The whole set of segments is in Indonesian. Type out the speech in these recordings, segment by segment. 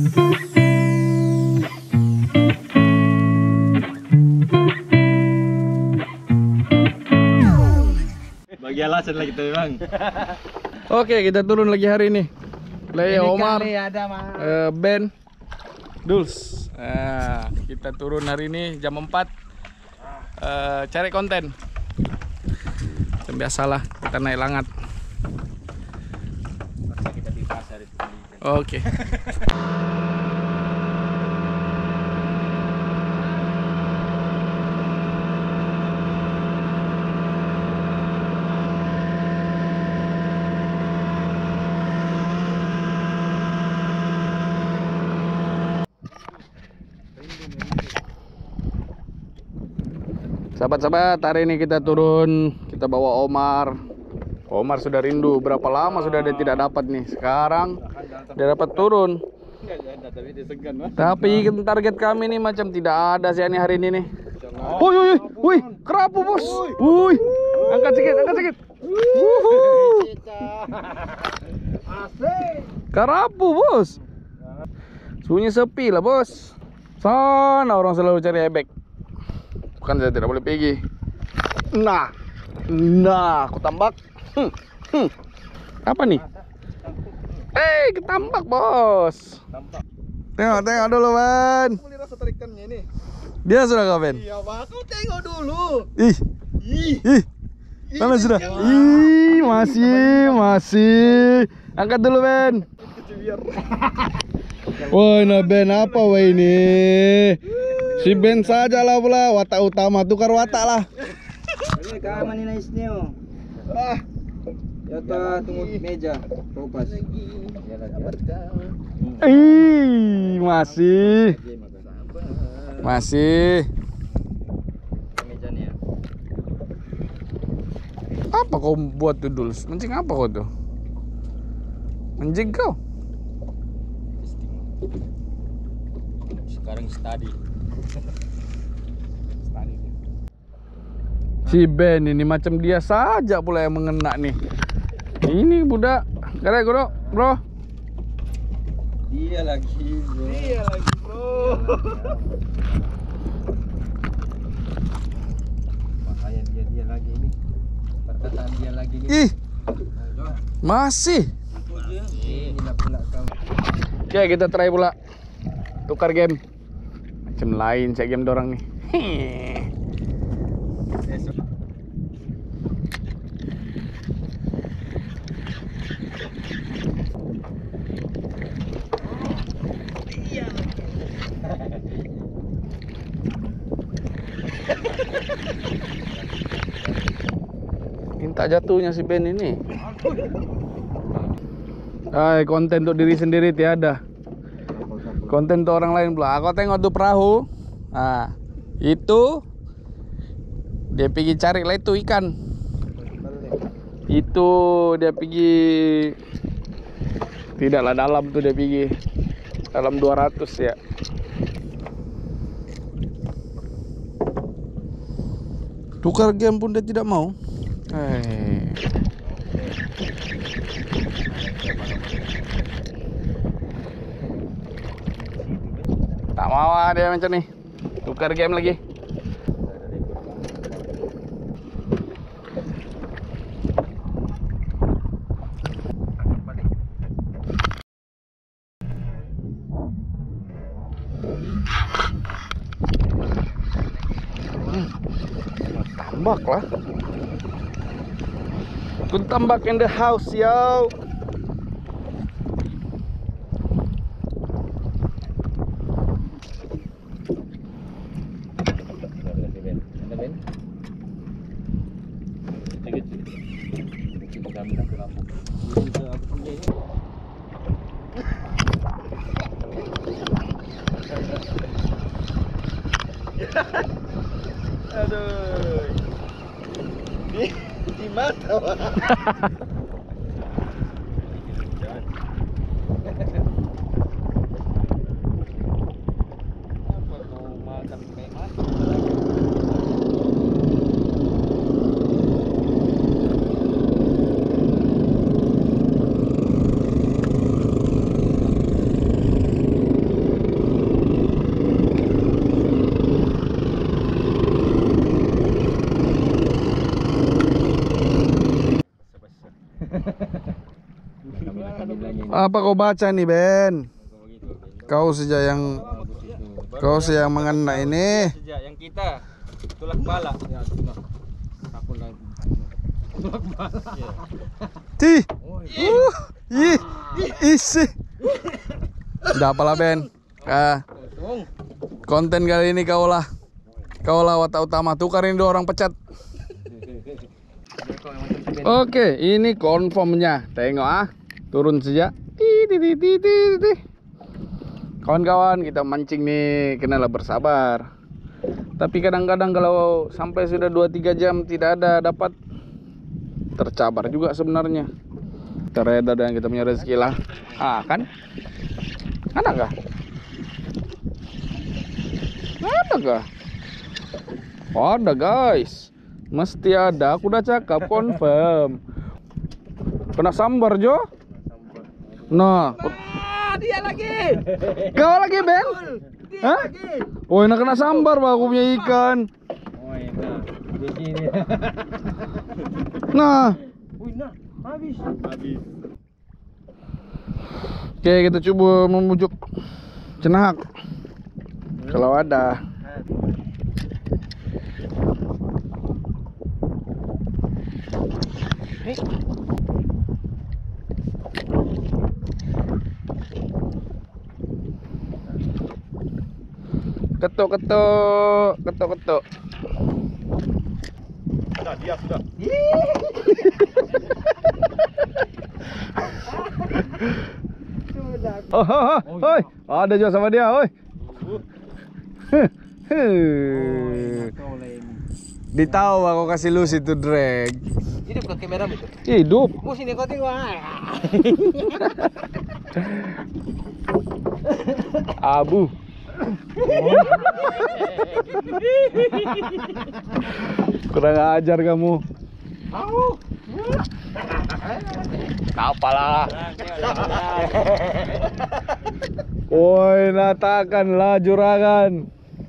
Bagi alasan lagi tuh bang. Oke, kita turun lagi hari ini. Leo, Omar, ada, Ben, Duls. Kita turun hari ini jam 4. Cari konten. Yang biasalah kita naik langat. Kita di pasar itu. Oke. Sahabat-sahabat, hari ini kita turun, kita bawa Omar. Omar sudah rindu, berapa lama sudah dia tidak dapat nih. Sekarang dia dapat turun. Tapi target kami nih macam tidak ada sih hari ini nih. Woi, kerapu bos. Woi, angkat sedikit. Kerapu bos. Sunyi sepi lah bos. Sana orang selalu cari ebek. Bukan saya tidak boleh pergi. Nah, aku tambak. Apa nih? Ketambak bos. Tengok dulu Ben. Boleh rasa tarikannya ini. Dia sudah kah Ben? Iya bang, kau tengok dulu. Ih. Mana sudah? Ih, masih. Angkat dulu Ben. Woi, nah Ben apa woi ini? Si Ben saja lah pula, watak utama, tukar watak lah. Ini keaman ini isneo. Ya tunggu meja, kopas. Ih, masih. Mejanya. Apa kau buat tuh dulu? Mancing apa kau tuh? Mancing kau? Sekarang study. Si Ben ini macam dia saja pula yang mengena nih. Ini budak. Karek bro. Dia lagi bro. Bahaya dia lagi ini. Perkataan dia lagi ini. Ih. Masih. Ini pula kau. Oke, kita try pula. Tukar game. Macam lain saya game dorang nih. Minta jatuhnya si Ben ini. Konten untuk diri sendiri tiada. Konten untuk orang lain pula. Aku tengok tuh perahu. Nah, itu dia pergi cari lah itu ikan. Itu dia pergi tidaklah dalam tuh, dia pergi dalam 200 ya. Tukar game pun dia tidak mau. Tak mau dia macam ni. Tukar game lagi. Tambak lah. Kun tambak in the house yo. Aduh. Di mata, Pak. Apa kau baca nih Ben? Kau saja yang mengena ini. Sejak yang kita tulak bala. Ya, tulak. Aku lagi. Tulak bala. Ya. Tih. Isi. Udah apalah Ben. Konten kali ini kaulah watak utama. Tukarin dua orang pecat. Oke, ini konfirmnya. Tengok turun saja. Kawan-kawan, kita mancing nih, kenalah bersabar. Tapi kadang-kadang kalau sampai sudah 2-3 jam tidak ada dapat, tercabar juga sebenarnya. Tereda dan kita punya rezeki lah. Kan? Ada kah? Ada kah? Ada guys. Mesti ada, aku udah cakap confirm. Kena sambar Jo. Nah, Dia lagi. kau lagi Ben? Hah? Oh, enak kena sambar bah, aku punya ikan. Oh, enak. Di sini. Nah, Nah, habis. oke kita coba memujuk cenak. Kalau ada. Ketuk. Sudah, dia sudah. Oi, ada juga sama dia, oi. Ditahu aku kasih lu situ drag. Hidup ke kamera itu. Hidup. Sini kau tengok. Abu. Kurang ajar kamu. Apalah. Woi, natakanlah juragan.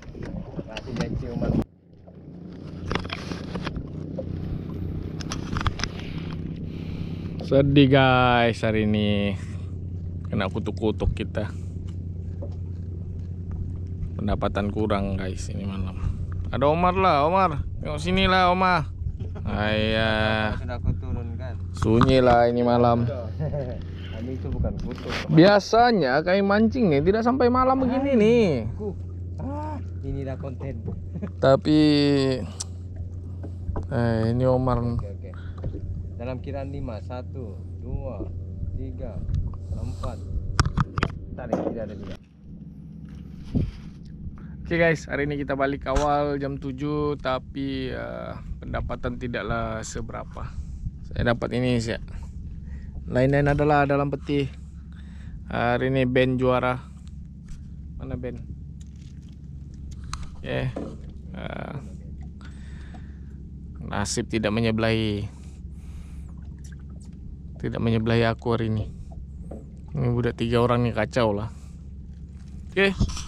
Sedih guys hari ini. Kena kutuk-kutuk kita. Pendapatan kurang guys ini malam. Ada Omar lah, Omar. Tengok sini lah Omar. Ayah. Sudah aku turunkan. Sunyi lah ini malam. Kami itu bukan kutuk. Biasanya kayak mancing nih tidak sampai malam begini nih. Inilah konten. Tapi ini Omar. Oke. Dalam kiraan 5, 1, 2, 3, 4. Tarik, tidak ada juga. Oke guys, hari ini kita balik awal jam 7, tapi pendapatan tidaklah seberapa. Saya dapat ini sih. Lain-lain adalah dalam peti. Hari ini Ben juara. Mana Ben? Nasib tidak menyebelahi aku hari ini. Ini udah 3 orang nih, kacau lah. Oke.